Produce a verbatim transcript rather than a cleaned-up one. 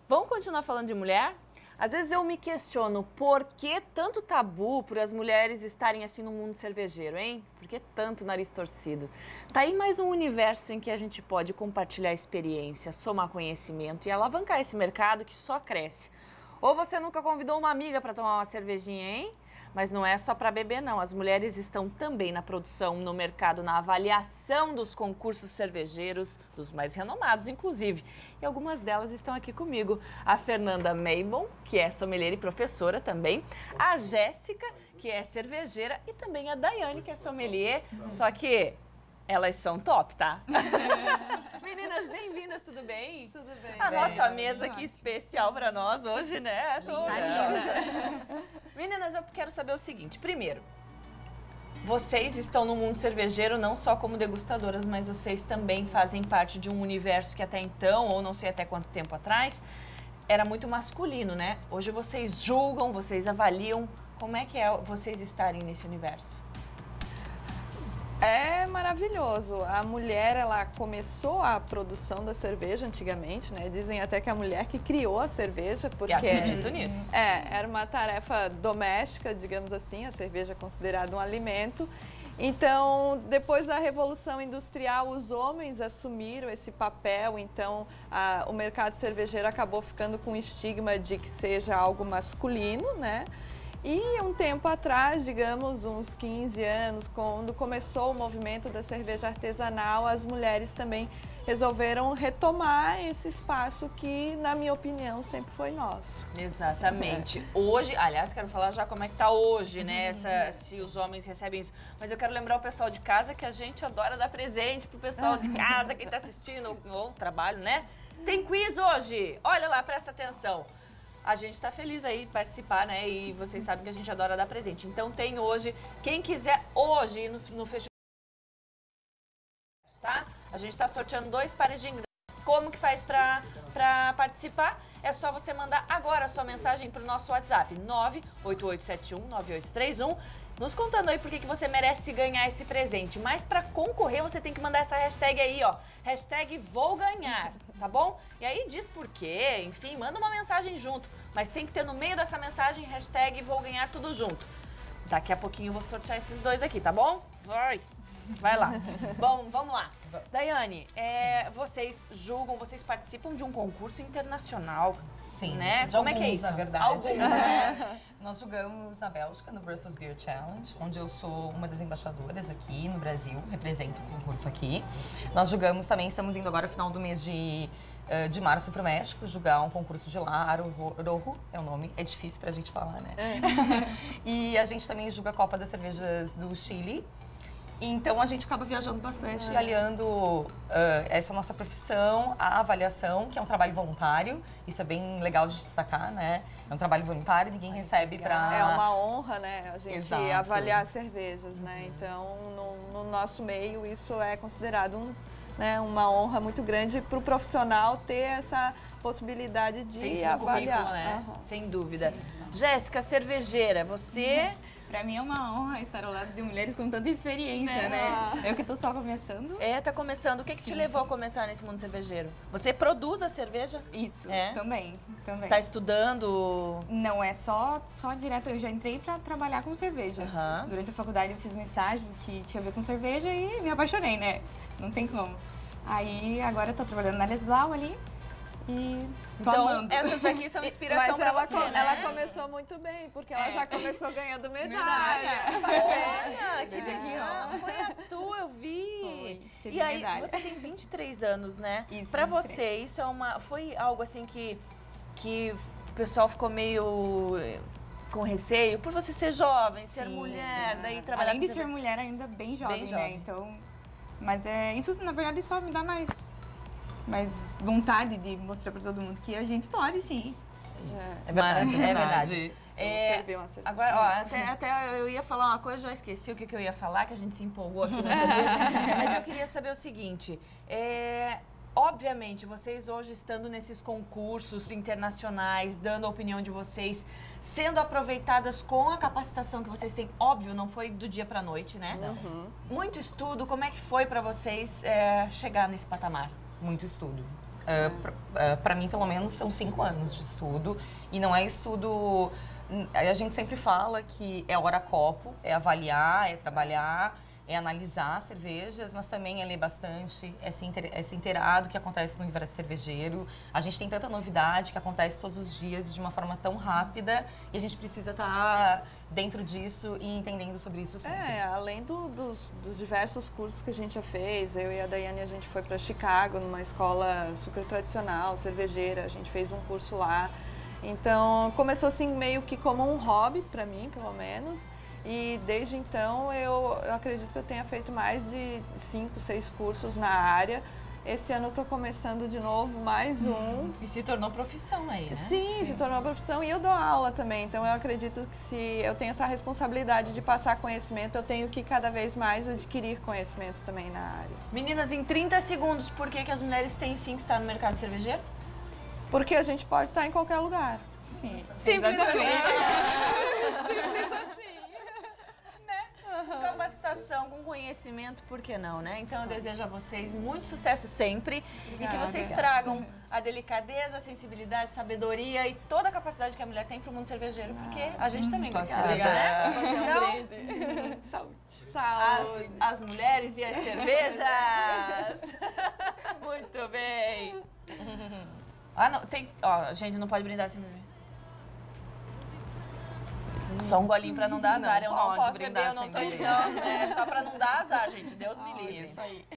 Vamos continuar falando de mulher? Às vezes eu me questiono por que tanto tabu por as mulheres estarem assim no mundo cervejeiro, hein? Por que tanto nariz torcido? Tá aí mais um universo em que a gente pode compartilhar experiência, somar conhecimento e alavancar esse mercado que só cresce. Ou você nunca convidou uma amiga para tomar uma cervejinha, hein? Mas não é só para beber, não. As mulheres estão também na produção, no mercado, na avaliação dos concursos cervejeiros, dos mais renomados, inclusive. E algumas delas estão aqui comigo. A Fernanda Meibon, que é sommelier e professora também. A Jéssica, que é cervejeira. E também a Daiane, que é sommelier. Só que elas são top, tá? Meninas, bem-vindas, tudo bem? Tudo bem. A bem, nossa bem, mesa bem. aqui especial para nós hoje, né? Toda. Meninas, eu quero saber o seguinte. Primeiro, vocês estão no mundo cervejeiro não só como degustadoras, mas vocês também fazem parte de um universo que até então, ou não sei até quanto tempo atrás, era muito masculino, né? Hoje vocês julgam, vocês avaliam. Como é que é vocês estarem nesse universo? É maravilhoso. A mulher, ela começou a produção da cerveja antigamente, né? Dizem até que a mulher que criou a cerveja, porque... Eu acredito nisso. É, era uma tarefa doméstica, digamos assim, a cerveja é considerada um alimento. Então, depois da Revolução Industrial, os homens assumiram esse papel, então a, o mercado cervejeiro acabou ficando com o estigma de que seja algo masculino, né? E um tempo atrás, digamos, uns quinze anos, quando começou o movimento da cerveja artesanal, as mulheres também resolveram retomar esse espaço que, na minha opinião, sempre foi nosso. Exatamente. É. Hoje, aliás, quero falar já como é que tá hoje, né? Essa, se os homens recebem isso. Mas eu quero lembrar o pessoal de casa que a gente adora dar presente pro pessoal de casa, quem tá assistindo ou trabalho, né? Tem quiz hoje! Olha lá, presta atenção. A gente está feliz aí de participar, né? E vocês sabem que a gente adora dar presente. Então tem hoje, quem quiser hoje ir no, no festival, tá? A gente está sorteando dois pares de ingressos. Como que faz para para participar? É só você mandar agora a sua mensagem para o nosso WhatsApp, nove oito oito sete um nove oito três um, nos contando aí por que que você merece ganhar esse presente. Mas para concorrer, você tem que mandar essa hashtag aí, ó, hashtag vou ganhar, tá bom? E aí diz por quê, enfim, manda uma mensagem junto. Mas tem que ter no meio dessa mensagem, hashtag vou ganhar tudo junto. Daqui a pouquinho eu vou sortear esses dois aqui, tá bom? Vai! Vai lá. Bom, vamos lá. Daiane, é, vocês julgam, vocês participam de um concurso internacional. Sim, né? de Como alguns, é que é isso? na verdade. Alguns, né? Nós jogamos na Bélgica, no Brussels Beer Challenge, onde eu sou uma das embaixadoras aqui no Brasil, represento o concurso aqui. Nós jogamos também, estamos indo agora no final do mês de, uh, de março para o México, jogar um concurso de lá, Rojo é o nome, é difícil pra gente falar, né? É. E a gente também joga a Copa das Cervejas do Chile. Então, a gente acaba viajando bastante, é. aliando uh, essa nossa profissão à avaliação, que é um trabalho voluntário. Isso é bem legal de destacar, né? É um trabalho voluntário, ninguém Ai, recebe para... É uma honra, né? A gente Exato. avaliar cervejas, né? Uhum. Então, no, no nosso meio, isso é considerado um, né, uma honra muito grande para o profissional ter essa possibilidade de Tem avaliar. Currículo, né? Uhum. Sem dúvida. Jéssica, cervejeira, você... Uhum. Pra mim é uma honra estar ao lado de mulheres com tanta experiência, é. né? Eu que tô só começando. É, tá começando. O que, que sim, te levou sim. a começar nesse mundo cervejeiro? Você produz a cerveja? Isso, é. também, também. Tá estudando? Não, é só, só direto. Eu já entrei pra trabalhar com cerveja. Uhum. Durante a faculdade eu fiz um estágio que tinha a ver com cerveja e me apaixonei, né? Não tem como. Aí agora eu tô trabalhando na Les Blau ali. E tô então, amando. essas daqui são inspiração Mas pra ela, você, com, né? ela começou muito bem, porque ela é. já começou ganhando medalha. medalha. Olha, que legal. Foi a tua, eu vi. Foi, e aí, medalha. você tem vinte e três anos, né? Isso, pra vinte e três. você, isso é uma, foi algo assim que, que o pessoal ficou meio... com receio, por você ser jovem, ser sim, mulher, sim. daí trabalhar Além de com ser mulher, ainda bem jovem, bem jovem. né? Então, mas é, isso, na verdade, só me dá mais... mas vontade de mostrar pra todo mundo que a gente pode, sim. É, é verdade, é verdade. É, agora, ó, até, até eu ia falar uma coisa, já esqueci o que, que eu ia falar, que a gente se empolgou aqui na cerveja. Mas eu queria saber o seguinte, é, obviamente, vocês hoje estando nesses concursos internacionais, dando a opinião de vocês, sendo aproveitadas com a capacitação que vocês têm, óbvio, não foi do dia pra noite, né? Uhum. Muito estudo, como é que foi pra vocês é, chegar nesse patamar? Muito estudo. Uh, para mim, pelo menos, são cinco anos de estudo. E não é estudo... A gente sempre fala que é hora copo, é avaliar, é trabalhar, é analisar cervejas, mas também é ler bastante, é se, inter... é se inteirar do que acontece no universo cervejeiro. A gente tem tanta novidade que acontece todos os dias de uma forma tão rápida e a gente precisa estar dentro disso e entendendo sobre isso sempre. É, além do, dos, dos diversos cursos que a gente já fez, eu e a Daiane, a gente foi para Chicago, numa escola super tradicional, cervejeira, a gente fez um curso lá. Então, começou assim meio que como um hobby para mim, pelo menos. E desde então eu, eu acredito que eu tenha feito mais de cinco, seis cursos na área. Esse ano eu estou começando de novo mais um. E se tornou profissão aí, né? Sim, Sim, se tornou profissão e eu dou aula também. Então eu acredito que se eu tenho essa responsabilidade de passar conhecimento, eu tenho que cada vez mais adquirir conhecimento também na área. Meninas, em trinta segundos, por que, que as mulheres têm sim que estar no mercado cervejeiro? Porque a gente pode estar em qualquer lugar. Sim, Simples exatamente. Simples assim. Né? Capacitação com conhecimento, por que não, né? Então eu desejo a vocês muito sucesso sempre. Obrigada, e que vocês obrigada. tragam a delicadeza, a sensibilidade, a sabedoria e toda a capacidade que a mulher tem para o mundo cervejeiro, porque a gente também gosta, Obrigada. né? Então, Saúde. saúde. As, as mulheres e as cervejas. Muito bem. Ah, não, tem... Ó, a gente não pode brindar sem beber. Só um golinho pra não dar azar. Não eu não pode posso brindar beber, eu não sem tô... beber. Não, é só pra não dar azar, gente. Deus me livre. Isso aí.